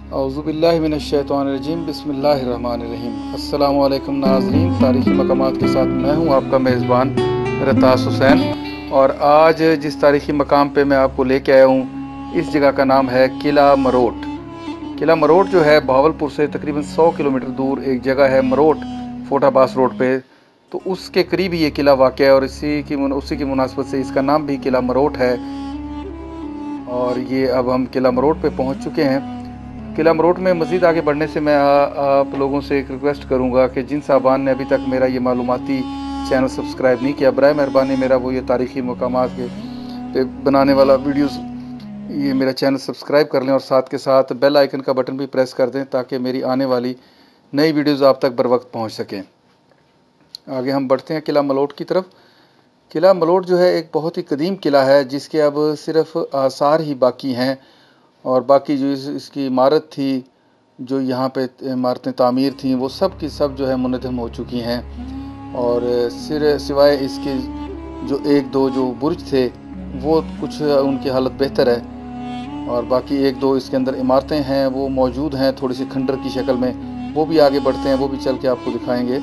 औज़ुबिल्लाहि मिनश्शैतानिर्रजीम बिस्मिल्लाहिर्रहमानिर्रहीम। अस्सलामु अलैकुम नाज़रीन, तारीख़ी मकामात के साथ मैं हूँ आपका मेज़बान रतास हुसैन। और आज जिस तारीख़ी मकाम पे मैं आपको लेके आया हूँ, इस जगह का नाम है किला मरोट। किला मरोट जो है बहावलपुर से तकरीबन 100 किलोमीटर दूर एक जगह है मरोट, फोटाबास रोड पे। तो उसके करीब ही ये किला वाक़ है और उसी की मुनासबत से इसका नाम भी किला मरोट है। और ये अब हम किला मरोट पे पहुँच चुके हैं। किला मरोट में मज़ीद आगे बढ़ने से मैं आप लोगों से एक रिक्वेस्ट करूंगा कि जिन साहबान ने अभी तक मेरा ये मालूमाती चैनल सब्सक्राइब नहीं किया, बराए मेहरबानी मेरा वो ये तारीख़ी मकामात के पे बनाने वाला वीडियोस ये मेरा चैनल सब्सक्राइब कर लें और साथ के साथ बेल आइकन का बटन भी प्रेस कर दें ताकि मेरी आने वाली नई वीडियोस आप तक बर वक्त पहुँच सकें। आगे हम बढ़ते हैं किला मरोट की तरफ। किला मरोट जो है एक बहुत ही कदीम किला है जिसके अब सिर्फ़ आसार ही बाकी हैं और बाकी जो इसकी इमारत थी, जो यहाँ पे इमारतें तामीर थीं, वो सब की सब जो है मुनहदम हो चुकी हैं। और सिवाय इसके जो एक दो जो बुर्ज थे वो कुछ उनकी हालत बेहतर है और बाकी एक दो इसके अंदर इमारतें हैं वो मौजूद हैं थोड़ी सी खंडर की शक्ल में। वो भी आगे बढ़ते हैं, वो भी चल के आपको दिखाएंगे।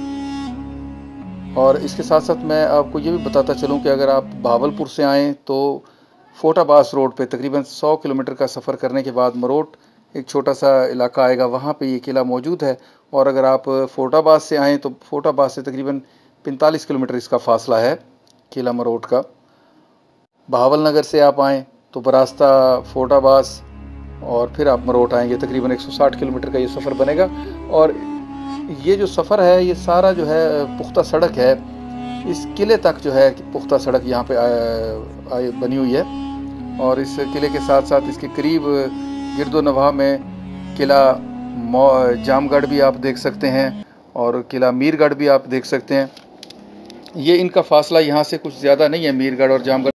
और इसके साथ साथ मैं आपको ये भी बताता चलूँ कि अगर आप बहावलपुर से आएँ तो फोटाबास रोड पे तकरीबन 100 किलोमीटर का सफ़र करने के बाद मरोट एक छोटा सा इलाका आएगा, वहाँ पे ये किला मौजूद है। और अगर आप फोटाबास से आएँ तो फोटाबास से तकरीबन 45 किलोमीटर इसका फ़ासला है किला मरोट का। बहावल नगर से आप आएँ तो बरास्ता फोटाबास और फिर आप मरोट आएंगे, तकरीबन 160 किलोमीटर का ये सफ़र बनेगा। और ये जो सफ़र है ये सारा जो है पुख्ता सड़क है, इस किले तक जो है पुख्ता सड़क यहाँ पे बनी हुई है। और इस किले के साथ साथ इसके करीब गिरदो नवाह में किला जामगढ़ भी आप देख सकते हैं और किला मीरगढ़ भी आप देख सकते हैं। ये इनका फ़ासला यहाँ से कुछ ज़्यादा नहीं है, मीरगढ़ और जामगढ़।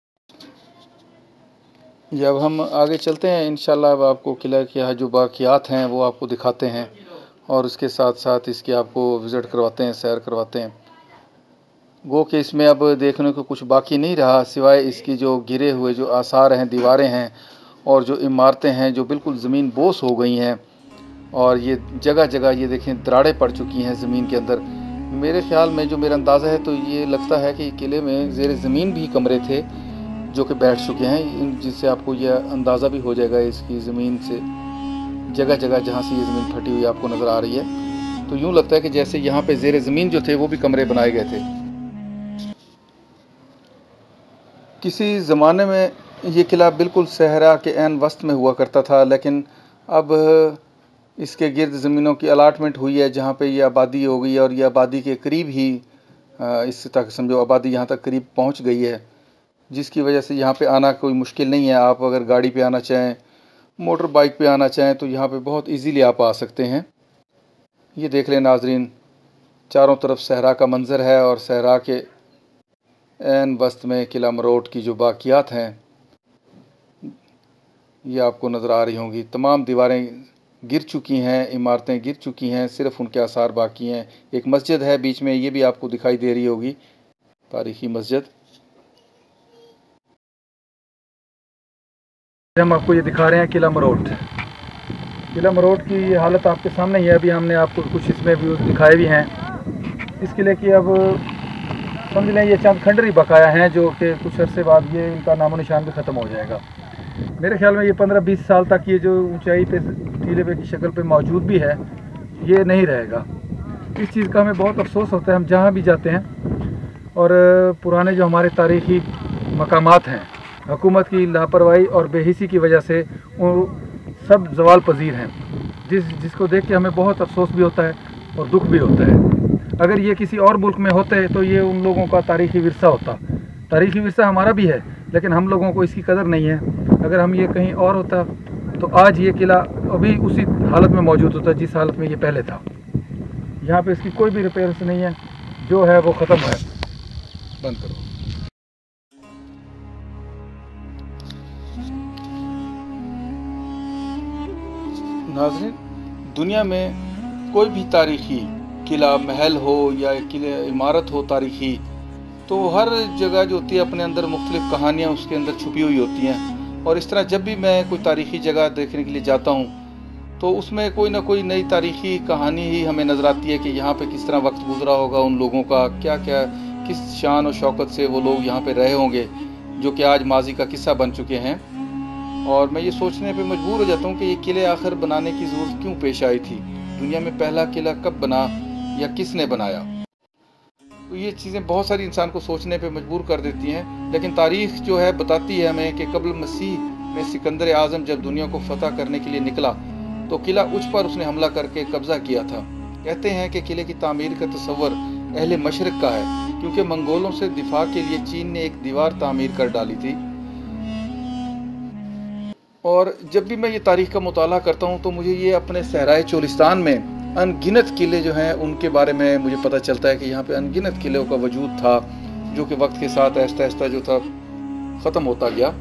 जब हम आगे चलते हैं इंशाल्लाह अब आपको किला के जो बाक़ियात हैं वो आपको दिखाते हैं और उसके साथ साथ इसके आपको विज़िट करवाते हैं, सैर करवाते हैं। गो कि इसमें अब देखने को कुछ बाकी नहीं रहा सिवाय इसकी जो गिरे हुए जो आसार हैं, दीवारें हैं और जो इमारतें हैं जो बिल्कुल ज़मीन बोस हो गई हैं। और ये जगह जगह ये देखें दरारें पड़ चुकी हैं ज़मीन के अंदर। मेरे ख़्याल में जो मेरा अंदाज़ा है तो ये लगता है कि किले में ज़ेर ज़मीन भी कमरे थे जो कि बैठ चुके हैं, जिससे आपको यह अंदाज़ा भी हो जाएगा इसकी ज़मीन से। जगह जगह जहाँ से ये ज़मीन फटी हुई आपको नज़र आ रही है तो यूँ लगता है कि जैसे यहाँ पे ज़ेर ज़मीन जो थे वो भी कमरे बनाए गए थे। किसी ज़माने में ये किला बिल्कुल सहरा के ऐन वस्त में हुआ करता था, लेकिन अब इसके गिर्द ज़मीनों की अलाटमेंट हुई है जहाँ पे ये आबादी हो गई है और ये आबादी के करीब ही इस तक समझो आबादी यहाँ तक करीब पहुँच गई है, जिसकी वजह से यहाँ पे आना कोई मुश्किल नहीं है। आप अगर गाड़ी पे आना चाहें, मोटर बाइक पे आना चाहें तो यहाँ पे बहुत इजीली आप आ सकते हैं। ये देख लें नाजरीन, चारों तरफ सहरा का मंज़र है और सहरा के ऐन वस्त में किला मरोट की जो बाक़ियात हैं ये आपको नज़र आ रही होंगी। तमाम दीवारें गिर चुकी हैं, इमारतें गिर चुकी हैं, सिर्फ़ उनके आसार बाकी हैं। एक मस्जिद है बीच में, ये भी आपको दिखाई दे रही होगी, तारीख़ी मस्जिद। हम आपको ये दिखा रहे हैं किला मरोट। किला मरोट की हालत आपके सामने ही है। अभी हमने आपको कुछ इसमें व्यूज़ दिखाए भी हैं। इस किले की अब समझ लें ये चंद खंडर ही बकाया हैं जो कि कुछ अरसे बाद ये इनका नामो निशान भी ख़त्म हो जाएगा। मेरे ख्याल में ये 15-20 साल तक ये जो ऊंचाई पे टीले पे की शक्ल पे मौजूद भी है ये नहीं रहेगा। इस चीज़ का हमें बहुत अफसोस होता है हम जहाँ भी जाते हैं। और पुराने जो हमारे तारीख़ी मकामात हैं, हुकूमत की लापरवाही और बेहिसी की वजह से वो सब ज़वाल पजीर हैं, जिसको देख के हमें बहुत अफसोस भी होता है और दुख भी होता है। अगर ये किसी और मुल्क में होते तो ये उन लोगों का तारीख़ी विरसा होता। तारीख़ी विरसा हमारा भी है लेकिन हम लोगों को इसकी कदर नहीं है। अगर हम ये कहीं और होता तो आज ये किला अभी उसी हालत में मौजूद होता जिस हालत में ये पहले था। यहाँ पे इसकी कोई भी रिपेयर्स नहीं है, जो है वो ख़त्म है। बंद करो। नाज़रीन, दुनिया में कोई भी तारीख़ी किला महल हो या किले इमारत हो तारीख़ी, तो हर जगह जो होती है अपने अंदर मुख्तलिफ़ कहानियाँ उसके अंदर छुपी हुई होती हैं। और इस तरह जब भी मैं कोई तारीख़ी जगह देखने के लिए जाता हूँ तो उसमें कोई ना कोई नई तारीखी कहानी ही हमें नज़र आती है कि यहाँ पे किस तरह वक्त गुजरा होगा, उन लोगों का क्या क्या, किस शान और शौकत से वो लोग यहाँ पे रहे होंगे, जो कि आज माजी का किस्सा बन चुके हैं। और मैं ये सोचने पे मजबूर हो जाता हूँ कि ये किले आखिर बनाने की ज़रूरत क्यों पेश आई थी, दुनिया में पहला किला कब बना या किसने बनाया। तो ये चीज़ें बहुत सारी इंसान को सोचने पे मजबूर कर देती हैं। लेकिन तारीख जो है बताती है हमें कि कबल मसीह में सिकंदर आज़म जब दुनिया को फतह करने के लिए निकला तो किला उच पर उसने हमला करके कब्जा किया था। कहते हैं कि किले की तामीर का तस्वर अहले मशरक का है, क्योंकि मंगोलों से दिफा के लिए चीन ने एक दीवार तामीर कर डाली थी। और जब भी मैं ये तारीख का मुताला करता हूँ तो मुझे ये अपने सहराए चोलिस्तान में अनगिनत किले जो हैं उनके बारे में मुझे पता चलता है कि यहाँ पे अनगिनत किलों का वजूद था, जो कि वक्त के साथ आहिस्ता आहिस्ता जो था ख़त्म होता गया।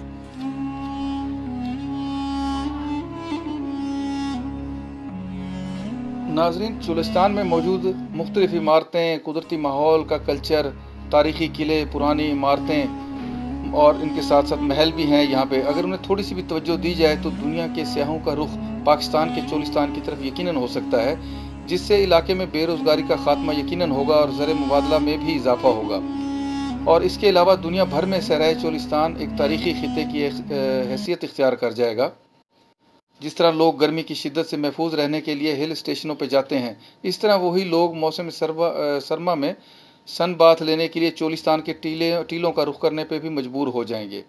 नाजरीन, चोलिस्तान में मौजूद मुख्तलिफ इमारतें, कुदरती माहौल का कल्चर, तारीखी किले, पुरानी इमारतें और इनके साथ साथ महल भी हैं यहाँ पे। अगर उन्हें थोड़ी सी भी तवज्जो दी जाए तो दुनिया के सियाहों का रुख पाकिस्तान के चोलिस्तान की तरफ यकीनन हो सकता है, जिससे इलाके में बेरोज़गारी का खात्मा यकीनन होगा और ज़र मुबादला में भी इजाफा होगा। और इसके अलावा दुनिया भर में सहराए चोलिस्तान एक तारीखी खित्ते की हैसियत इख्तियार कर जाएगा। जिस तरह लोग गर्मी की शिद्दत से महफूज रहने के लिए हिल स्टेशनों पर जाते हैं, इस तरह वही लोग मौसम सरमा में सन बाथ लेने के लिए चोलिस्तान के टीलों का रुख करने पर भी मजबूर हो जाएंगे।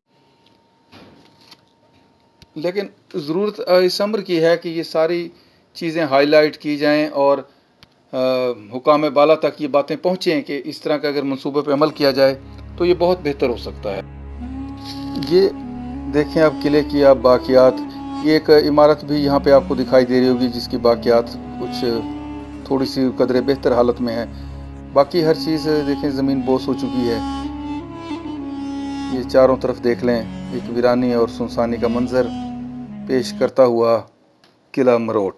लेकिन ज़रूरत इस अम्र की है कि ये सारी चीज़ें हाईलाइट की जाएं और हुकाम बाला तक ये बातें पहुँचें कि इस तरह का अगर मंसूबे पर अमल किया जाए तो ये बहुत बेहतर हो सकता है। ये देखें अब किले की आप बाकियात, ये एक इमारत भी यहाँ पे आपको दिखाई दे रही होगी जिसकी बाकियात कुछ थोड़ी सी कदरे बेहतर हालत में है। बाकी हर चीज़ देखें ज़मीन बोस हो चुकी है। ये चारों तरफ देख लें, एक वीरानी और सुनसानी का मंजर पेश करता हुआ किला मरोट।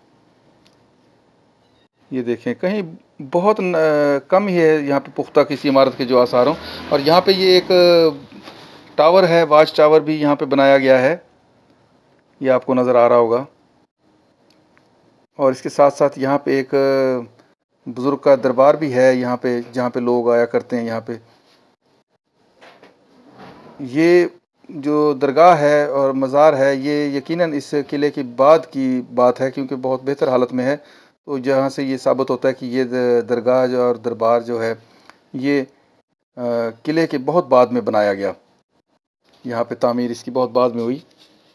ये देखें, कहीं बहुत कम ही है यहाँ पे पुख्ता किसी इमारत के जो आसार हों। और यहाँ पे ये एक टावर है, वाच टावर भी यहाँ पे बनाया गया है, ये आपको नज़र आ रहा होगा। और इसके साथ साथ यहाँ पे एक बुज़ुर्ग का दरबार भी है यहाँ पे, जहाँ पे लोग आया करते हैं। यहाँ पे ये जो दरगाह है और मज़ार है, ये यकीनन इस किले के बाद की बात है, क्योंकि बहुत बेहतर हालत में है। तो जहाँ से ये साबित होता है कि ये दरगाह और दरबार जो है ये किले के बहुत बाद में बनाया गया। यहाँ पे तामीर इसकी बहुत बाद में हुई।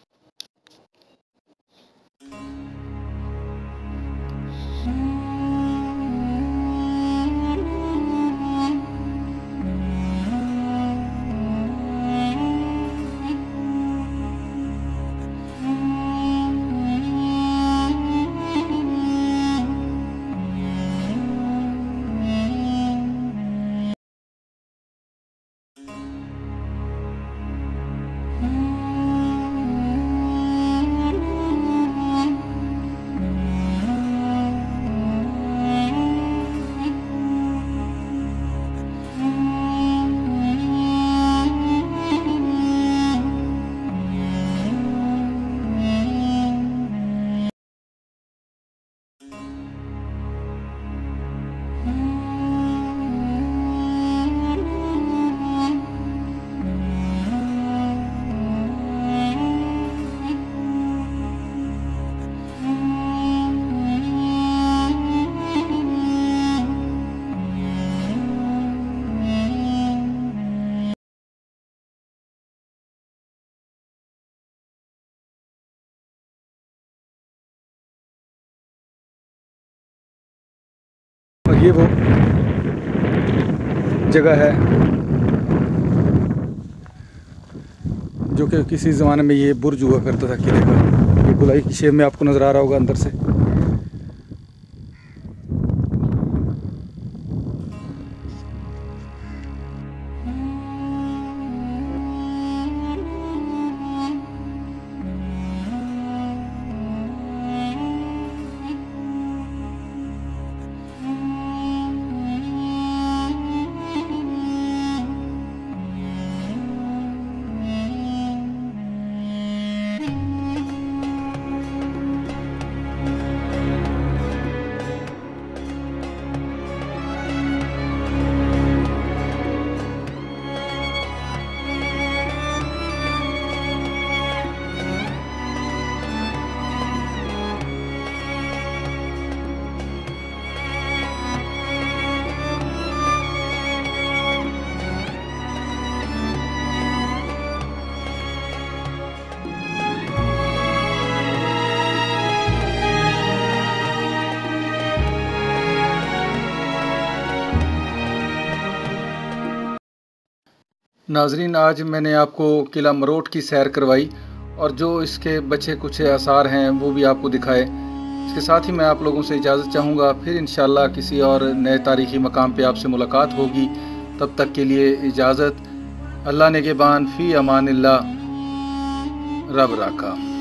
और ये वो जगह है जो कि किसी ज़माने में ये बुर्ज हुआ करता था किले का। ये गोलाई की शेप में आपको नज़र आ रहा होगा अंदर से। नाजरीन, आज मैंने आपको किला मरोट की सैर करवाई और जो इसके बचे कुछ आसार हैं वो भी आपको दिखाए। इसके साथ ही मैं आप लोगों से इजाज़त चाहूँगा। फिर इंशाअल्लाह किसी और नए तारीख़ी मकाम पे आपसे मुलाकात होगी। तब तक के लिए इजाज़त। अल्लाह नेगेबान फ़ी अमानिल्लाह। रब राका।